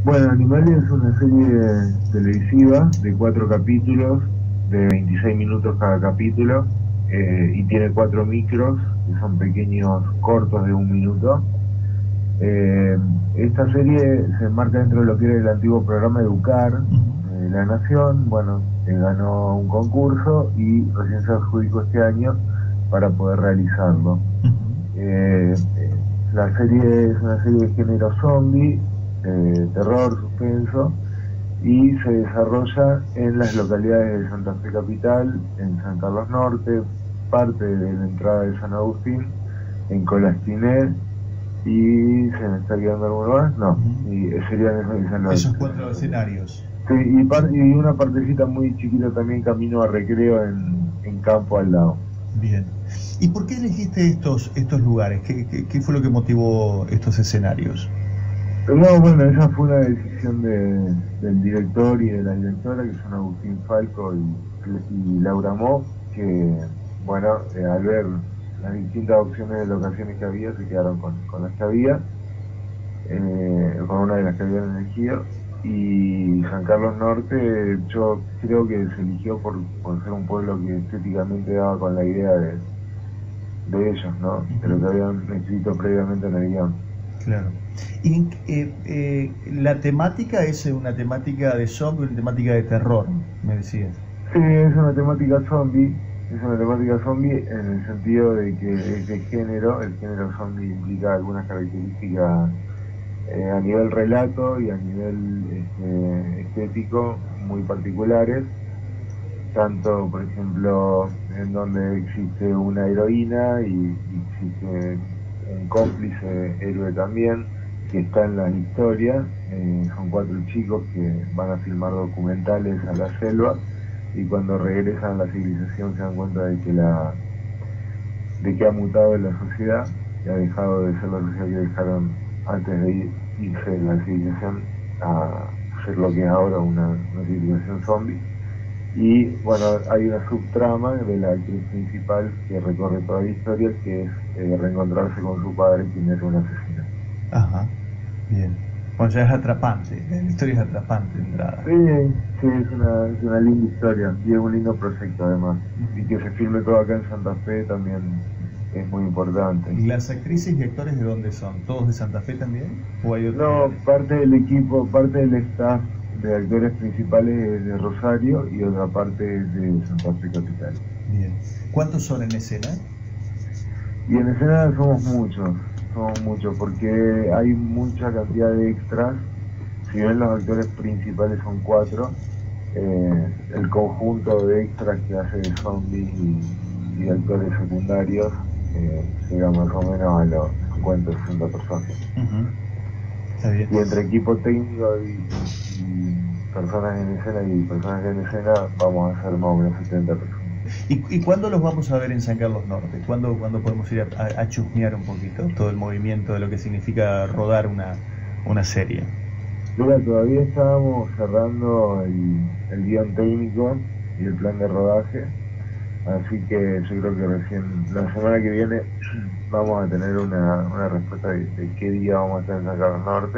Bueno, Animalia es una serie televisiva de 4 capítulos, de 26 minutos cada capítulo, y tiene 4 micros, que son pequeños cortos de 1 minuto. Eh, Esta serie se enmarca dentro de lo que era el antiguo programa Educar de La Nación. Bueno, ganó un concurso y recién se adjudicó este año para poder realizarlo. La serie es una serie de género zombie, terror, suspenso, y se desarrolla en las localidades de Santa Fe Capital, en San Carlos Norte, parte de la entrada de San Agustín, en Colastiné, y se me está quedando alguno más, no, y serían esos 4 escenarios. Sí, y una partecita muy chiquita también, camino a Recreo, en campo al lado. Bien. ¿Y por qué elegiste estos lugares? ¿Qué fue lo que motivó estos escenarios? No, bueno, esa fue una decisión del director y de la directora, que son Agustín Falco y Laura Mo, que, bueno, al ver las distintas opciones de locaciones que había, se quedaron con las que había, con una de las que habían elegido. Y San Carlos Norte, yo creo que se eligió por ser un pueblo que estéticamente daba con la idea de ellos, ¿no? De lo que habían escrito previamente en el guión. Claro. Y la temática es una temática de zombie, una temática de terror, me decías. Sí, es una temática zombie. Es una temática zombie en el sentido de que es de género. El género zombie implica algunas características a nivel relato y a nivel estético muy particulares. Tanto, por ejemplo, en donde existe una heroína y existe un cómplice héroe también, que está en la historia. Son 4 chicos que van a filmar documentales a la selva, y cuando regresan a la civilización se dan cuenta de que ha mutado en la sociedad, que ha dejado de ser la sociedad que dejaron antes de irse de la civilización a ser lo que es ahora una civilización zombie. Y bueno, hay una subtrama de la actriz principal que recorre toda la historia, que es reencontrarse con su padre, quien era un asesino. Ajá, bien. Bueno, ya es atrapante, la historia es atrapante de entrada. Sí, es una linda historia, y es un lindo proyecto además. Y que se filme todo acá en Santa Fe también es muy importante. ¿Y las actrices y actores de dónde son? ¿Todos de Santa Fe también? ¿O hay otros No, lugares? parte del equipo, parte del staff de actores principales es de Rosario y otra parte es de Santa Fe Capital. Bien. ¿Cuántos son en escena? Y en escena somos muchos, porque hay mucha cantidad de extras. Si bien los actores principales son 4, el conjunto de extras que hace de zombies y actores secundarios llega más o menos a los 50 o 60 personas. Está bien. Y entre equipo técnico y personas en escena y personas en escena vamos a ser más o menos 70 personas. ¿Y cuándo los vamos a ver en San Carlos Norte? ¿Cuándo podemos ir a chusmear un poquito todo el movimiento de lo que significa rodar una serie? Mira, todavía estábamos cerrando el guión técnico y el plan de rodaje, así que yo creo que recién la semana que viene vamos a tener una respuesta de qué día vamos a estar en San Carlos Norte.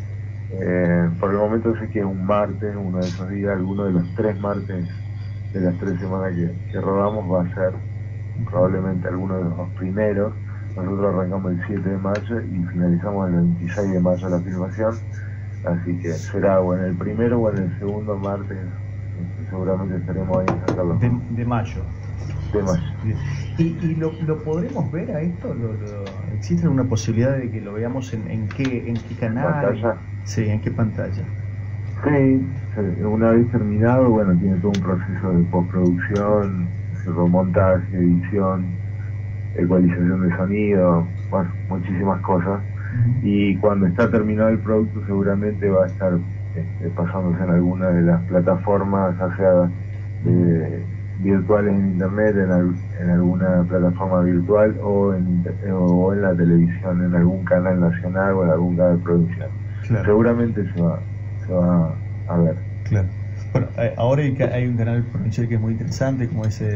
Por el momento sé que es un martes, uno de esos días, alguno de los 3 martes de las 3 semanas que rodamos va a ser probablemente alguno de los primeros. Nosotros arrancamos el 7 de mayo y finalizamos el 26 de mayo la filmación, así que será o en el primero o en el segundo martes, seguramente estaremos ahí en San Carlos. De mayo. De mayo. ¿Y lo podremos ver a esto? ¿Existe alguna posibilidad de que lo veamos en qué canal? ¿Pantalla? Sí, ¿en qué pantalla? Sí, una vez terminado, bueno, tiene todo un proceso de postproducción, montaje, edición, ecualización de sonido, bueno, muchísimas cosas. Y cuando está terminado el producto seguramente va a estar pasándose en alguna de las plataformas, ya sea virtuales en internet, en alguna plataforma virtual o en la televisión, en algún canal nacional o en algún canal provincial. Claro. Seguramente se va a ver. Claro. Bueno, ahora hay un canal provincial que es muy interesante, como es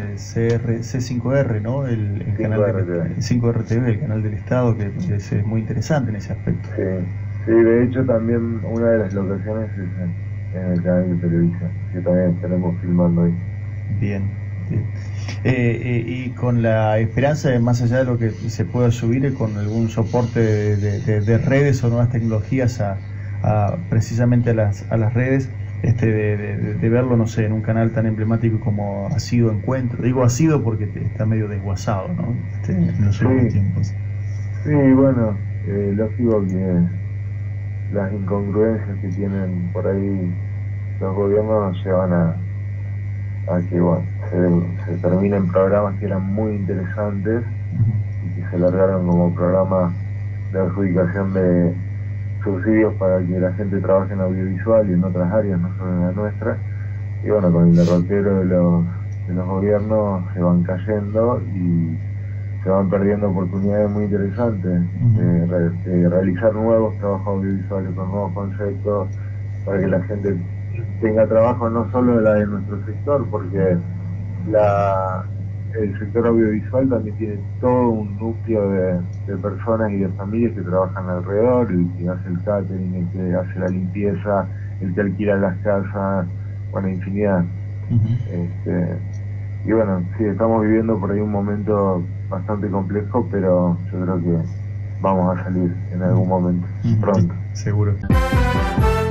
C5R, ¿no? El canal 5RTV, el canal del Estado, que es muy interesante en ese aspecto. Sí. Sí, de hecho también una de las locaciones es en el canal de televisión, que también estaremos filmando ahí. Bien, bien. Y con la esperanza de, más allá de lo que se pueda subir, con algún soporte de redes o nuevas tecnologías precisamente a las redes, de verlo, no sé, en un canal tan emblemático como ha sido Encuentro. Digo ha sido porque está medio desguazado, ¿no? En los últimos Sí, tiempos. sí, bueno, lógico que las incongruencias que tienen por ahí los gobiernos llevan a que, bueno, se terminen programas que eran muy interesantes y que se largaron como programas de adjudicación de subsidios para que la gente trabaje en audiovisual y en otras áreas, no solo en la nuestra. Y bueno, con el derrotero de los gobiernos se van cayendo y se van perdiendo oportunidades muy interesantes de realizar nuevos trabajos audiovisuales con nuevos conceptos para que la gente tenga trabajo no solo la de nuestro sector, porque la, el sector audiovisual también tiene todo un núcleo de personas y de familias que trabajan alrededor, el que hace el catering, el que hace la limpieza, el que alquila las casas, bueno, infinidad. Este, y bueno, sí, estamos viviendo por ahí un momento bastante complejo, pero yo creo que vamos a salir en algún momento, pronto. Seguro.